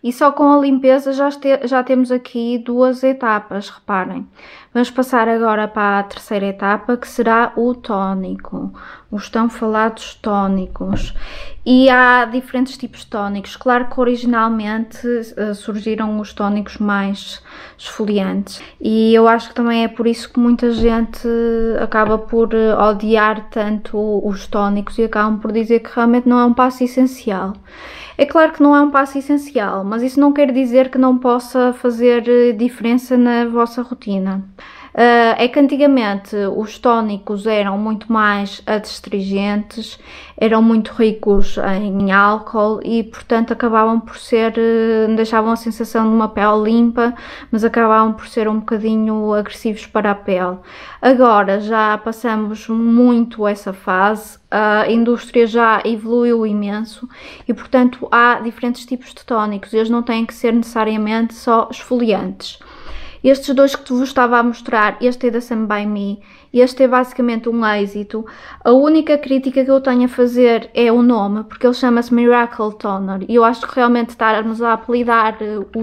E só com a limpeza já temos aqui 2 etapas, reparem. Vamos passar agora para a terceira etapa, que será o tónico, os tão falados tónicos. E há diferentes tipos de tónicos. Claro que originalmente surgiram os tónicos mais esfoliantes. E eu acho que também é por isso que muita gente acaba por odiar tanto os tónicos e acabam por dizer que realmente não é um passo essencial. É claro que não é um passo essencial, mas isso não quer dizer que não possa fazer diferença na vossa rotina. É que antigamente os tónicos eram muito mais adstringentes, eram muito ricos em álcool e, portanto, acabavam por ser, deixavam a sensação de uma pele limpa, mas acabavam por ser um bocadinho agressivos para a pele. Agora já passamos muito essa fase, a indústria já evoluiu imenso e, portanto, há diferentes tipos de tónicos, eles não têm que ser necessariamente só esfoliantes. Estes 2 que vos estava a mostrar, este é da Sun By Me, este é basicamente um êxito. A única crítica que eu tenho a fazer é o nome, porque ele chama-se Miracle Toner e eu acho que realmente estarmos a apelidar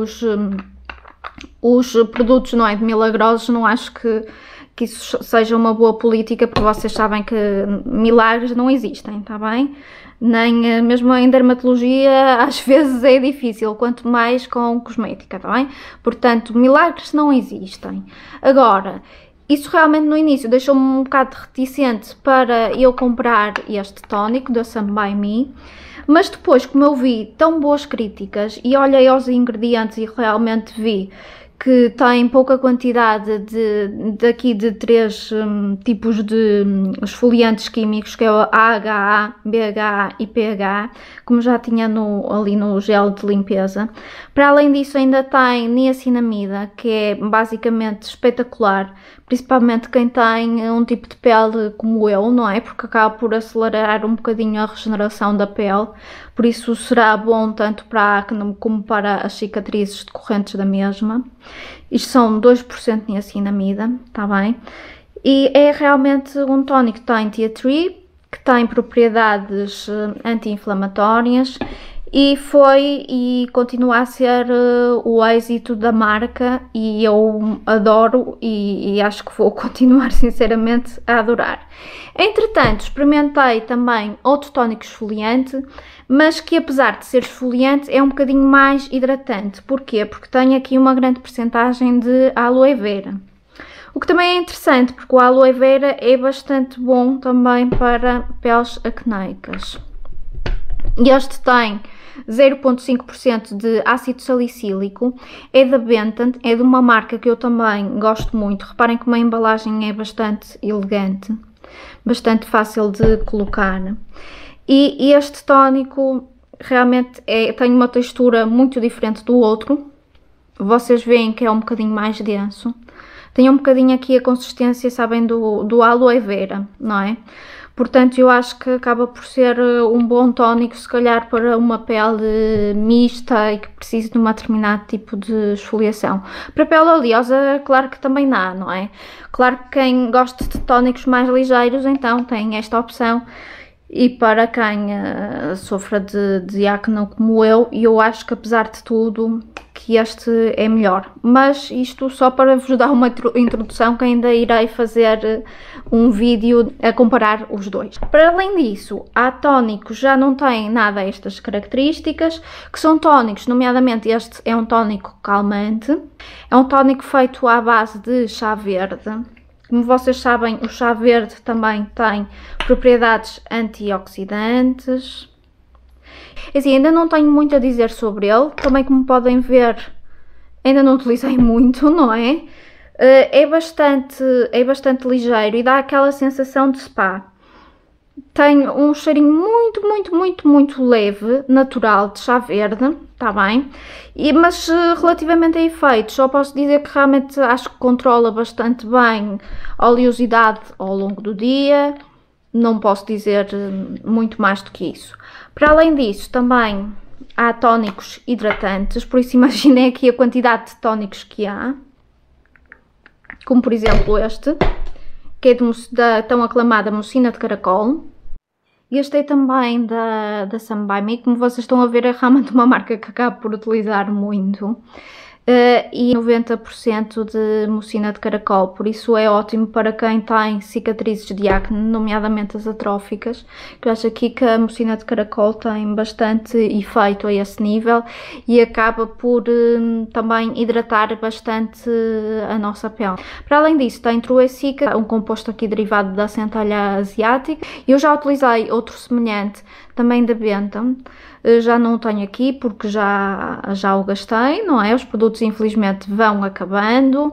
os produtos, não é, de milagrosos, não acho que isso seja uma boa política, porque vocês sabem que milagres não existem, tá bem? Nem mesmo em dermatologia às vezes é difícil, quanto mais com cosmética, tá bem? Portanto, milagres não existem. Agora, isso realmente no início deixou-me um bocado reticente para eu comprar este tónico da Sun By Me, mas depois, como eu vi tão boas críticas e olhei aos ingredientes e realmente vi que tem pouca quantidade de 3 tipos de esfoliantes químicos, que é o AHA, BHA e pH, como já tinha ali no gel de limpeza. Para além disso ainda tem niacinamida, que é basicamente espetacular, principalmente quem tem um tipo de pele como eu, não é? Porque acaba por acelerar um bocadinho a regeneração da pele, por isso será bom tanto para a acne como para as cicatrizes decorrentes da mesma. Isto são 2% de niacinamida, está bem? E é realmente um tónico que tem tea tree, que tem propriedades anti-inflamatórias e foi e continua a ser o êxito da marca e eu adoro e acho que vou continuar sinceramente a adorar. Entretanto, experimentei também outro tónico esfoliante, mas que apesar de ser esfoliante é um bocadinho mais hidratante. Porquê? Porque tem aqui uma grande percentagem de aloe vera. O que também é interessante, porque o aloe vera é bastante bom também para peles acnéicas. E este tem 0,5% de ácido salicílico, é da Benton, é de uma marca que eu também gosto muito. Reparem como a embalagem é bastante elegante, bastante fácil de colocar. E este tónico realmente tem uma textura muito diferente do outro. Vocês veem que é um bocadinho mais denso. Tem um bocadinho aqui a consistência, sabem, do aloe vera, não é? Portanto, eu acho que acaba por ser um bom tónico, se calhar para uma pele mista e que precise de um determinado tipo de esfoliação. Para a pele oleosa, claro que também dá, não é? Claro que quem gosta de tónicos mais ligeiros, então tem esta opção. E para quem sofra de acne como eu acho que apesar de tudo que este é melhor. Mas isto só para vos dar uma introdução, que ainda irei fazer um vídeo a comparar os dois. Para além disso, há tónicos que já não têm nada estas características, que são tónicos, nomeadamente este é um tónico calmante, é um tónico feito à base de chá verde. Como vocês sabem, o chá verde também tem propriedades antioxidantes. Assim, ainda não tenho muito a dizer sobre ele. Também, como podem ver, ainda não utilizei muito, não é? É bastante ligeiro e dá aquela sensação de spa. Tem um cheirinho muito leve, natural, de chá verde, está bem? Mas relativamente a efeitos, só posso dizer que realmente acho que controla bastante bem a oleosidade ao longo do dia. Não posso dizer muito mais do que isso. Para além disso, também há tónicos hidratantes, por isso imaginem aqui a quantidade de tónicos que há. Como por exemplo este, que é da tão aclamada mucina de caracol. Gostei também da Stand By Me, como vocês estão a ver é realmente uma marca que acabo por utilizar muito. E 90% de mucina de caracol, por isso é ótimo para quem tem cicatrizes de acne, nomeadamente as atróficas, que eu acho aqui que a mucina de caracol tem bastante efeito a esse nível e acaba por também hidratar bastante a nossa pele. Para além disso tem Truecica, um composto aqui derivado da centelha asiática. Eu já utilizei outro semelhante também da Bentham, já não o tenho aqui porque já o gastei, não é? Os produtos infelizmente vão acabando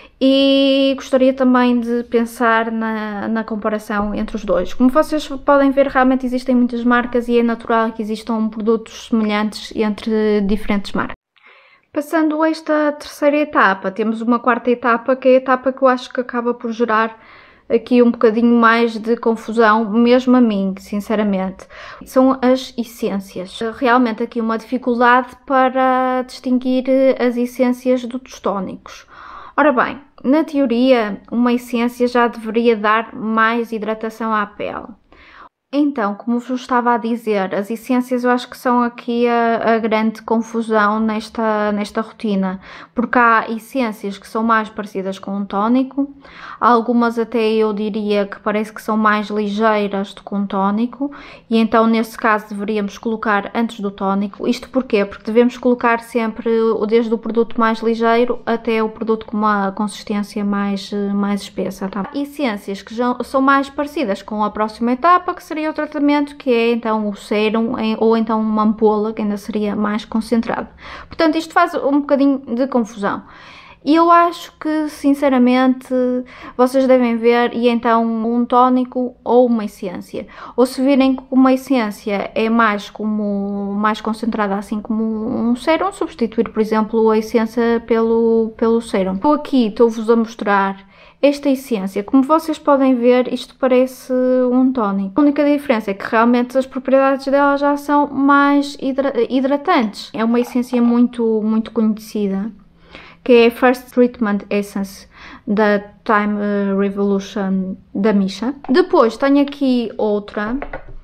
e gostaria também de pensar na comparação entre os dois. Como vocês podem ver, realmente existem muitas marcas e é natural que existam produtos semelhantes entre diferentes marcas. Passando esta terceira etapa, temos uma quarta etapa, que é a etapa que eu acho que acaba por gerar aqui um bocadinho mais de confusão, mesmo a mim, sinceramente. São as essências. Realmente aqui uma dificuldade para distinguir as essências dos tónicos. Ora bem, na teoria, uma essência já deveria dar mais hidratação à pele. Então, como vos estava a dizer, as essências eu acho que são aqui a grande confusão nesta rotina, porque há essências que são mais parecidas com um tónico, algumas até eu diria que parece que são mais ligeiras do que um tónico, e então nesse caso deveríamos colocar antes do tónico. Isto porquê? Porque devemos colocar sempre desde o produto mais ligeiro até o produto com uma consistência mais espessa. Tá? Essências que já são mais parecidas com a próxima etapa, que seria o tratamento, que é então o sérum ou então uma ampola, que ainda seria mais concentrado. Portanto, isto faz um bocadinho de confusão. E eu acho que, sinceramente, vocês devem ver e então um tónico ou uma essência. Ou se virem que uma essência é mais concentrada, assim como um sérum, substituir, por exemplo, a essência pelo sérum. Eu aqui estou-vos a mostrar esta essência. Como vocês podem ver, isto parece um tónico. A única diferença é que realmente as propriedades dela já são mais hidratantes. É uma essência muito conhecida, que é a First Treatment Essence da Time Revolution da Missha. Depois tenho aqui outra.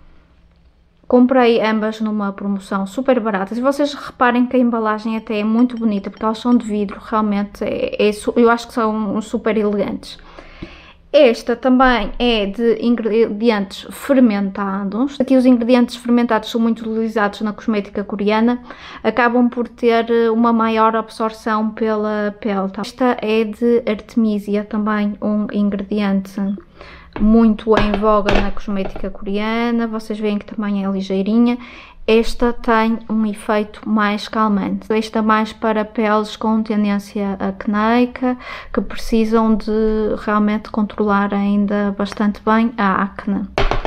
Comprei ambas numa promoção super barata. Se vocês reparem que a embalagem até é muito bonita, porque elas são de vidro, realmente eu acho que são super elegantes. Esta também é de ingredientes fermentados. Aqui os ingredientes fermentados são muito utilizados na cosmética coreana, acabam por ter uma maior absorção pela pele. Tá? Esta é de Artemisia, também um ingrediente muito em voga na cosmética coreana. Vocês veem que também é ligeirinha. Esta tem um efeito mais calmante. Esta mais para peles com tendência acneica, que precisam de realmente controlar ainda bastante bem a acne.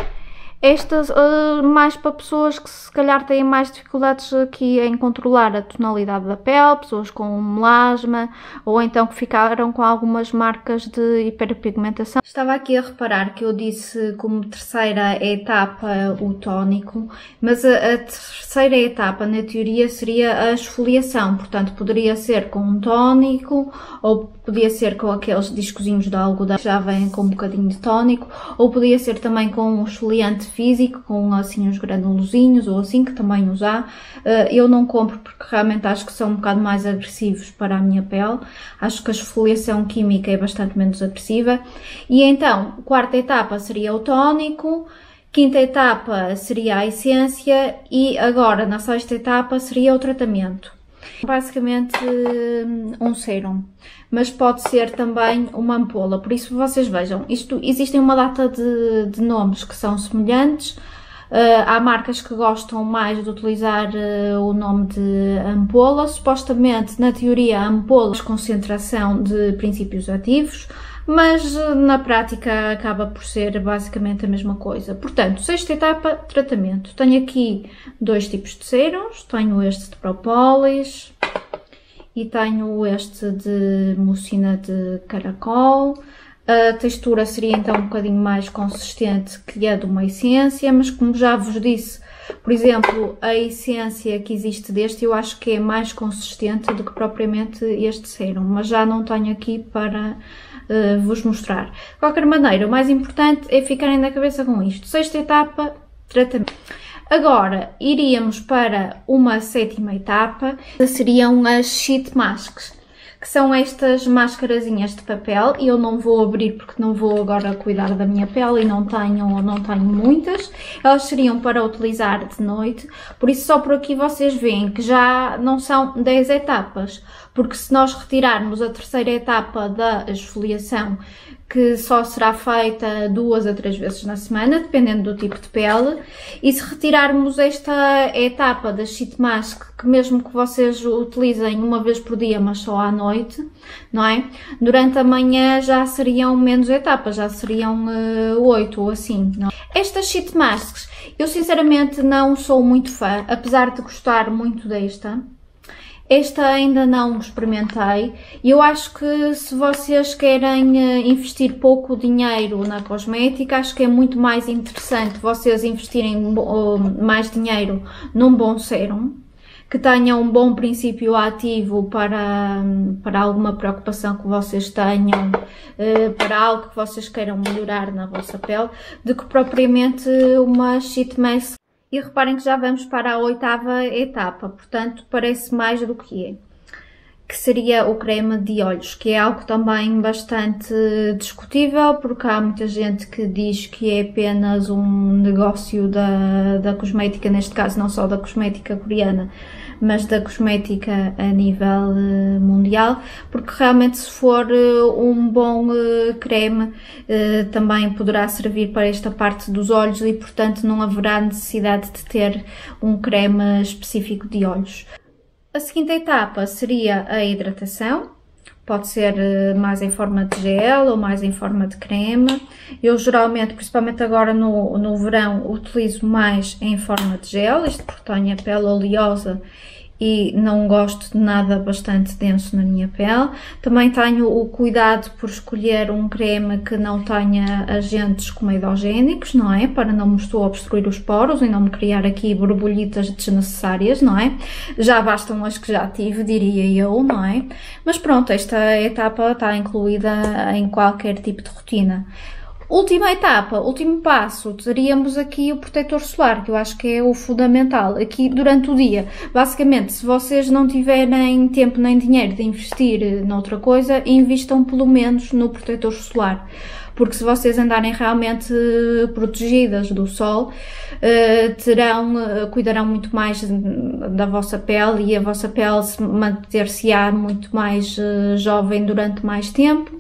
Estas mais para pessoas que se calhar têm mais dificuldades aqui em controlar a tonalidade da pele, pessoas com melasma ou então que ficaram com algumas marcas de hiperpigmentação. Estava aqui a reparar que eu disse como terceira etapa o tónico, mas a terceira etapa na teoria seria a esfoliação, portanto poderia ser com um tónico ou podia ser com aqueles discozinhos de algodão que já vêm com um bocadinho de tónico, ou podia ser também com um esfoliante físico, com assim uns granulozinhos ou assim, que também usar. Eu não compro porque realmente acho que são um bocado mais agressivos para a minha pele. Acho que a esfoliação química é bastante menos agressiva. E então, quarta etapa seria o tónico, quinta etapa seria a essência e agora na sexta etapa seria o tratamento. Basicamente um sérum, mas pode ser também uma ampola, por isso vocês vejam, existem uma data de nomes que são semelhantes. Há marcas que gostam mais de utilizar o nome de ampola. Supostamente, na teoria, a ampola é concentração de princípios ativos, mas na prática acaba por ser basicamente a mesma coisa. Portanto, sexta etapa, tratamento. Tenho aqui dois tipos de sérums, tenho este de Propolis e tenho este de mucina de caracol. A textura seria então um bocadinho mais consistente que a de uma essência, mas como já vos disse, por exemplo, a essência que existe deste eu acho que é mais consistente do que propriamente este sérum, mas já não tenho aqui para vos mostrar. De qualquer maneira, o mais importante é ficarem na cabeça com isto. Sexta etapa, tratamento. Agora, iríamos para uma sétima etapa, que seriam as sheet masks, que são estas máscarazinhas de papel. Eu não vou abrir porque não vou agora cuidar da minha pele e não tenho muitas. Elas seriam para utilizar de noite, por isso só por aqui vocês veem que já não são 10 etapas, porque se nós retirarmos a terceira etapa da esfoliação, que só será feita 2 a 3 vezes na semana, dependendo do tipo de pele, e se retirarmos esta etapa da sheet mask, que mesmo que vocês utilizem uma vez por dia, mas só à noite, não é? Durante a manhã já seriam menos etapas, já seriam 8 ou assim, não é? Estas sheet masks, eu sinceramente não sou muito fã, apesar de gostar muito desta. Esta ainda não experimentei e eu acho que se vocês querem investir pouco dinheiro na cosmética, acho que é muito mais interessante vocês investirem mais dinheiro num bom sérum, que tenha um bom princípio ativo para alguma preocupação que vocês tenham, para algo que vocês queiram melhorar na vossa pele, do que propriamente uma sheet mask. E reparem que já vamos para a 8ª etapa, portanto parece mais do que é. Que seria o creme de olhos, que é algo também bastante discutível, porque há muita gente que diz que é apenas um negócio da cosmética, neste caso não só da cosmética coreana, mas da cosmética a nível mundial, porque realmente se for um bom creme também poderá servir para esta parte dos olhos e portanto não haverá necessidade de ter um creme específico de olhos. A seguinte etapa seria a hidratação, pode ser mais em forma de gel ou mais em forma de creme. Eu geralmente, principalmente agora no verão, utilizo mais em forma de gel, isto porque tenho a pele oleosa e não gosto de nada bastante denso na minha pele. Também tenho o cuidado por escolher um creme que não tenha agentes comedogénicos, não é? Para não me estou a obstruir os poros e não me criar aqui borbulhitas desnecessárias, não é? Já bastam as que já tive, diria eu, não é? Mas pronto, esta etapa está incluída em qualquer tipo de rotina. Última etapa, último passo, teríamos aqui o protetor solar, que eu acho que é o fundamental, aqui durante o dia. Basicamente, se vocês não tiverem tempo nem dinheiro de investir noutra coisa, invistam pelo menos no protetor solar. Porque se vocês andarem realmente protegidas do sol, cuidarão muito mais da vossa pele e a vossa pele manter-se-á muito mais jovem durante mais tempo.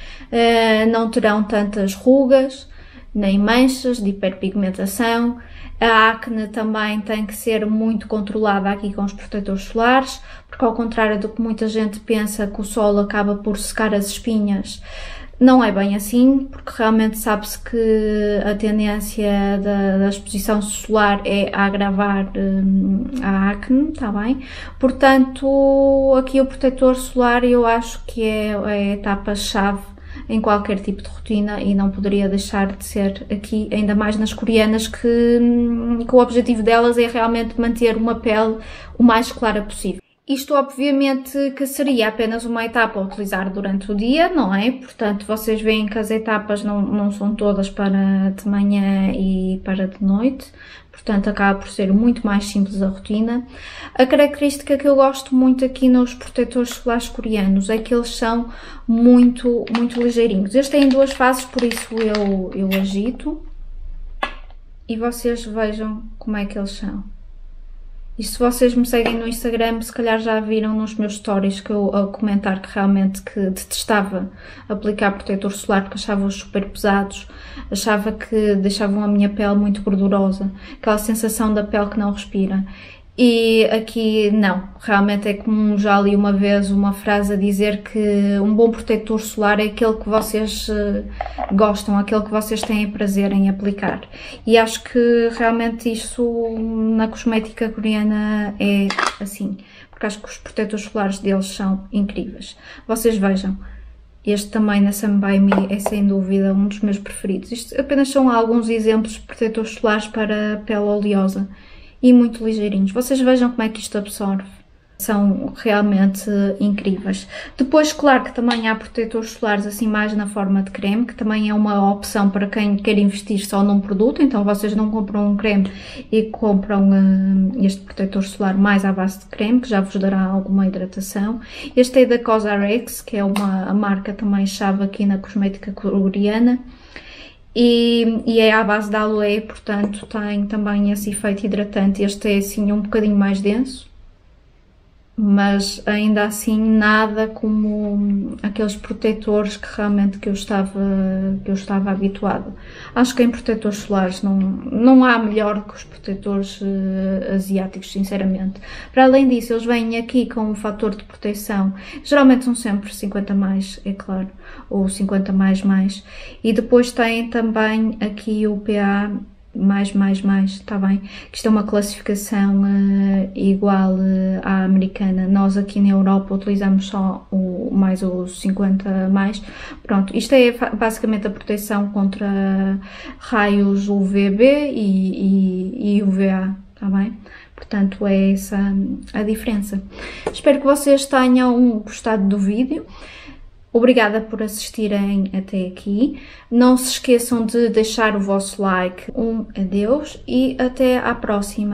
Não terão tantas rugas, nem manchas de hiperpigmentação. A acne também tem que ser muito controlada aqui com os protetores solares, porque ao contrário do que muita gente pensa que o sol acaba por secar as espinhas, não é bem assim, porque realmente sabe-se que a tendência da exposição solar é a agravar a acne, está bem? Portanto, aqui o protetor solar eu acho que é a etapa-chave em qualquer tipo de rotina e não poderia deixar de ser aqui, ainda mais nas coreanas, que o objetivo delas é realmente manter uma pele o mais clara possível. Isto obviamente que seria apenas uma etapa a utilizar durante o dia, não é? Portanto, vocês veem que as etapas não são todas para de manhã e para de noite, portanto acaba por ser muito mais simples a rotina. A característica que eu gosto muito aqui nos protetores solares coreanos é que eles são muito ligeirinhos. Este tem 2 fases, por isso eu agito e vocês vejam como é que eles são. E se vocês me seguem no Instagram, se calhar já viram nos meus stories que eu a comentar que realmente que detestava aplicar protetor solar porque achava-os super pesados, achava que deixavam a minha pele muito gordurosa, aquela sensação da pele que não respira. E aqui não, realmente é como já li uma vez uma frase a dizer que um bom protetor solar é aquele que vocês gostam, aquele que vocês têm prazer em aplicar. E acho que realmente isso na cosmética coreana é assim, porque acho que os protetores solares deles são incríveis. Vocês vejam, este também na Sun By Me é sem dúvida um dos meus preferidos. Isto apenas são alguns exemplos de protetores solares para pele oleosa. E muito ligeirinhos. Vocês vejam como é que isto absorve. São realmente incríveis. Depois, claro que também há protetores solares assim mais na forma de creme, que também é uma opção para quem quer investir só num produto. Então vocês não compram um creme e compram este protetor solar mais à base de creme, que já vos dará alguma hidratação. Este é da Cosrx, que é uma marca também chave aqui na cosmética coreana. E é à base de aloe, portanto tem também esse efeito hidratante. Este é assim um bocadinho mais denso, mas ainda assim nada como aqueles protetores que realmente que eu estava habituada. Acho que em protetores solares não há melhor que os protetores asiáticos, sinceramente. Para além disso, eles vêm aqui com um fator de proteção, geralmente são sempre 50 mais, é claro, ou 50 mais, e depois tem também aqui o PA++, está bem? Que isto é uma classificação igual à americana. Nós aqui na Europa utilizamos só o 50 mais. Pronto, isto é basicamente a proteção contra raios UVB e UVA, está bem? Portanto, é essa a diferença. Espero que vocês tenham gostado do vídeo. Obrigada por assistirem até aqui. Não se esqueçam de deixar o vosso like. Um adeus e até à próxima.